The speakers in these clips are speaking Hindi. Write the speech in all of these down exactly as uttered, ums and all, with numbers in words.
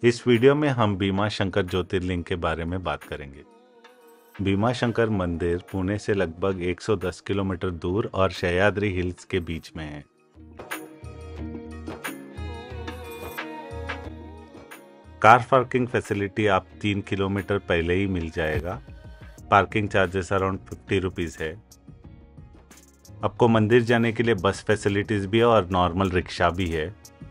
इस वीडियो में हम भीमा शंकर ज्योतिर्लिंग के बारे में बात करेंगे। भीमा शंकर मंदिर पुणे से लगभग एक सौ दस किलोमीटर दूर और सह्याद्री हिल्स के बीच में है। कार पार्किंग फैसिलिटी आप तीन किलोमीटर पहले ही मिल जाएगा। Parking charges around fifty rupees है। आपको मंदिर जाने के लिए बस फैसिलिटीज़ भी है और नॉर्मल रिक्शा भी है।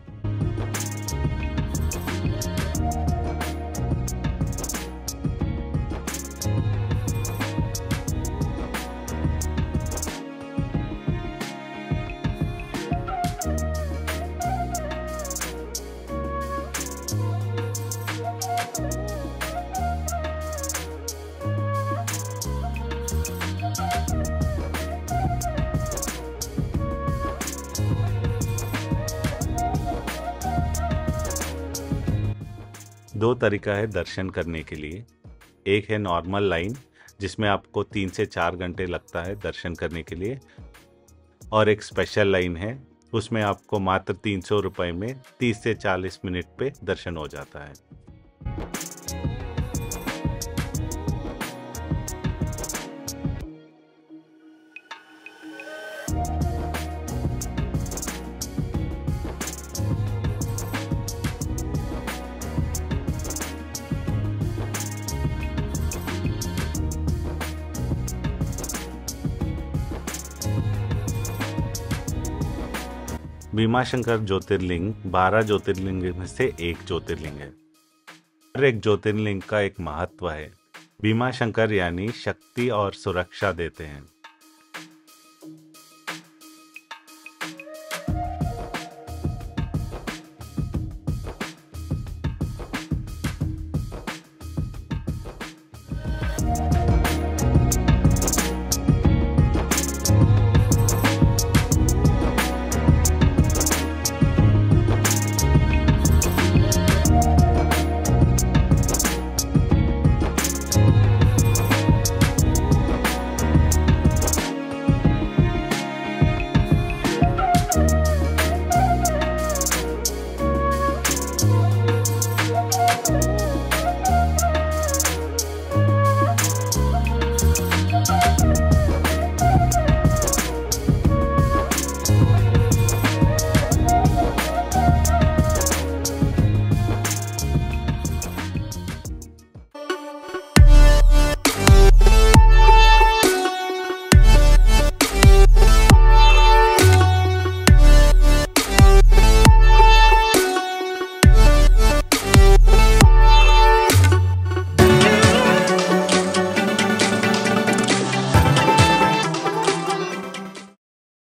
दो तरीका है दर्शन करने के लिए। एक है नॉर्मल लाइन, जिसमें आपको तीन से चार घंटे लगता है दर्शन करने के लिए, और एक स्पेशल लाइन है, उसमें आपको मात्र तीन सौ रुपये में तीस से चालीस मिनट पे दर्शन हो जाता है। भीमा शंकर ज्योतिर्लिंग बारह ज्योतिर्लिंग में से एक ज्योतिर्लिंग है। हर एक ज्योतिर्लिंग का एक महत्व है। भीमा शंकर यानी शक्ति और सुरक्षा देते हैं।